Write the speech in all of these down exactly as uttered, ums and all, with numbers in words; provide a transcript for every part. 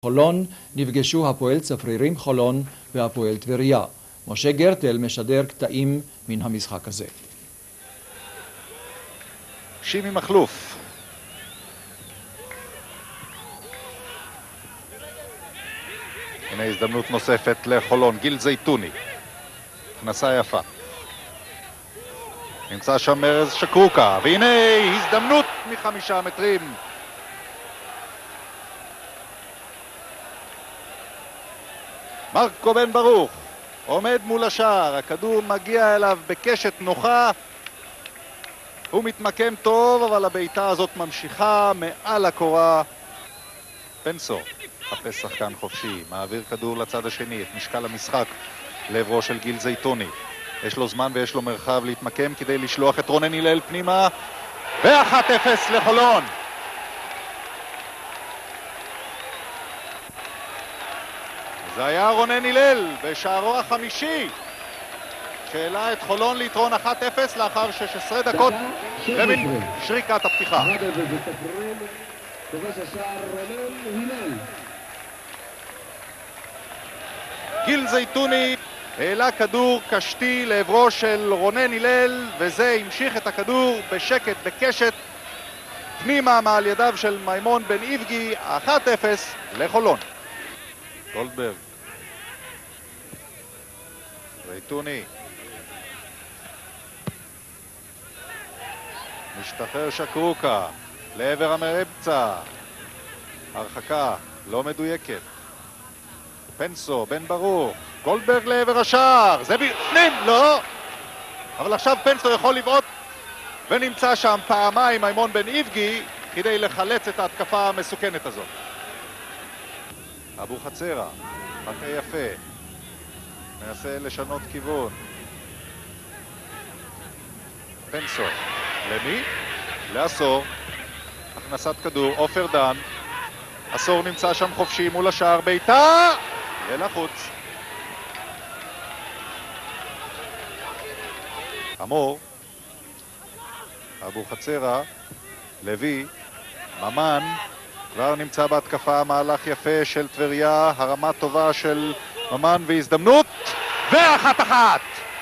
חולון נפגשו הפועל צפרירים חולון והפועל טבריה. משה גרטל משדר קטעים מן המשחק הזה. שימי מחלוף. הנה הזדמנות נוספת לחולון, גיל זייתוני. הכנסה יפה. נמצא שם ארז שקרוקה, והנה הזדמנות מחמישה מטרים. מרקו בן ברוך עומד מול השער, הכדור מגיע אליו בקשת נוחה, הוא מתמקם טוב, אבל הבעיטה הזאת ממשיכה מעל הקורה. פנסו חפש שחקן חופשי, מעביר כדור לצד השני, את משקל המשחק לעברו של גיל זייתוני. יש לו זמן ויש לו מרחב להתמקם כדי לשלוח את רונן הלל פנימה, ו-אחת אפס לחולון. זה היה רונן הלל בשערו החמישי שהעלה את חולון ליתרון אחת אפס לאחר שש עשרה דקות ומן שריקת הפתיחה. גיל זייתוני העלה כדור קשתי לעברו של רונן הלל, וזה המשיך את הכדור בשקט בקשת פנימה מעל ידיו של מימון בן איבגי. אחת אפס לחולון. גולדברג, זייתוני, משתחרר שקרוקה לעבר המרבצה, הרחקה לא מדויקת. פנסו, בן ברוך, גולדברג לעבר השער, זה בפנים, לא! אבל עכשיו פנסו יכול לבעוט, ונמצא שם פעמיים מימון בן איבגי כדי לחלץ את ההתקפה המסוכנת הזאת. אבו חצרה, מכה יפה, מנסה לשנות כיוון. פנסו, למי? לעשור, הכנסת כדור, עופר דן, עשור נמצא שם חופשי מול השער, ביתה ולחוץ. אמור, אבו חצרה, לוי, ממן, כבר נמצא בהתקפה, מהלך יפה של טבריה, הרמה טובה של ממן והזדמנות, ואחת אחת!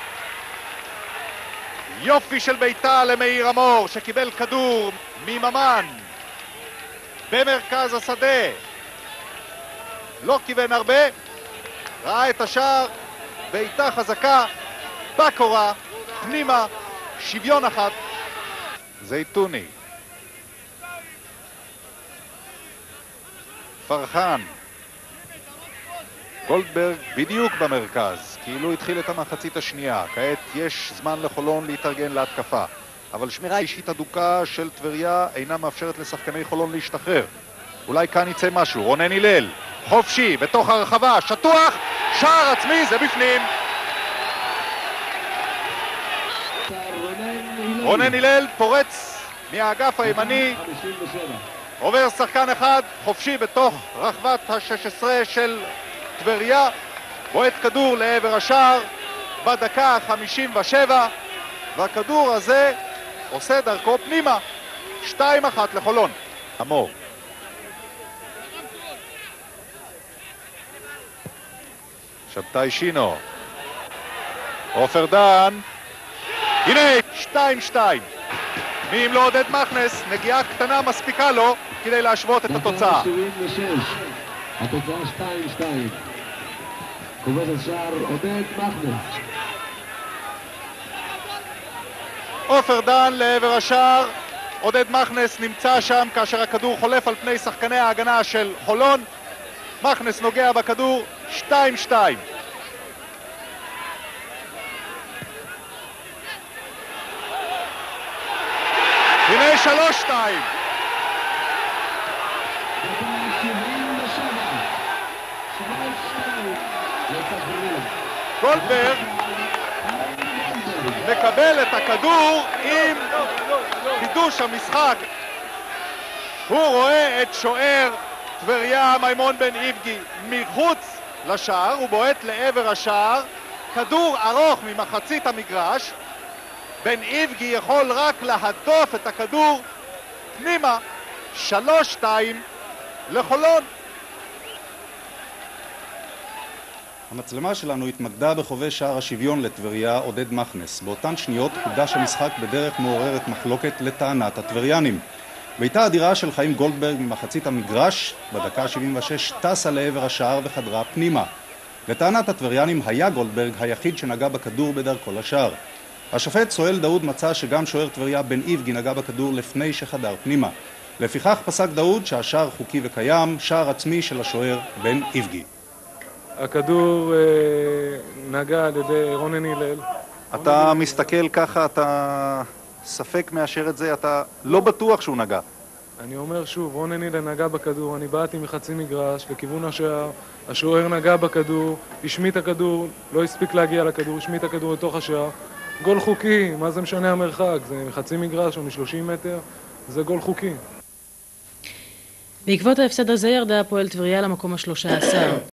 יופי של ביתה למאיר אמור שקיבל כדור מממן במרכז השדה, לא כיוון הרבה, ראה את השער, ביתה חזקה בקורה, פנימה, שוויון אחת. זייתוני, פרחן, גולדברג בדיוק במרכז, כאילו התחיל את המחצית השנייה. כעת יש זמן לחולון להתארגן להתקפה, אבל שמירה אישית אדוקה של טבריה אינה מאפשרת לשחקני חולון להשתחרר. אולי כאן יצא משהו. רונן הלל חופשי בתוך הרחבה, שטוח, שער עצמי, זה בפנים. רונן הלל פורץ מהאגף הימני, עובר שחקן אחד חופשי בתוך רחבת ה-שש עשרה של טבריה, בועט כדור לעבר השער בדקה ה-חמישים ושבע, והכדור הזה עושה דרכו פנימה. שתיים אחת לחולון. אמור, שבתאי שינו, עופר דן, הנה שתיים שתיים. מי אם לא עודד מכנס, נגיעה קטנה מספיקה לו כדי להשוות את התוצאה. התוצאה שתיים שתיים. כובש השער עודד מכנס. עופר דן לעבר השער, עודד מכנס נמצא שם כאשר הכדור חולף על פני שחקני ההגנה של חולון. מכנס נוגע בכדור, שתיים שתיים. הנה שלוש שתיים. גולדברג מקבל את הכדור עם חידוש המשחק. הוא רואה את שוער טבריה מימון בן איבגי מחוץ לשער, הוא בועט לעבר השער, כדור ארוך ממחצית המגרש, בן איבגי יכול רק להדוף את הכדור פנימה. שלוש שתיים לחולון. המצלמה שלנו התמקדה בחובש שער השוויון לטבריה עודד מכנס. באותן שניות חודש המשחק בדרך מעוררת מחלוקת לטענת הטבריינים. בעיטה אדירה של חיים גולדברג ממחצית המגרש בדקה שבעים ושש טסה לעבר השער וחדרה פנימה. לטענת הטבריינים היה גולדברג היחיד שנגע בכדור בדרכו לשער. השופט סואל דאוד מצא שגם שוער טבריה בן איבגי נגע בכדור לפני שחדר פנימה. לפיכך פסק דאוד שהשער חוקי וקיים, שער עצמי של השוער בן איבגי. הכדור אה, נגע על ידי רונן הלל. אתה מסתכל ככה, אתה ספק מאשר את זה, אתה לא בטוח שהוא נגע. אני אומר שוב, רונן הלל נגע בכדור, אני באתי מחצי מגרש לכיוון השער, השוער נגע בכדור, השמיט הכדור, לא הספיק להגיע לכדור, השמיט הכדור לתוך השער. גול חוקי, מה זה משנה המרחק? זה מחצי מגרש או מ-שלושים מטר, זה גול חוקי. בעקבות ההפסד הזה ירדה הפועל טבריה למקום ה-שלושה עשר.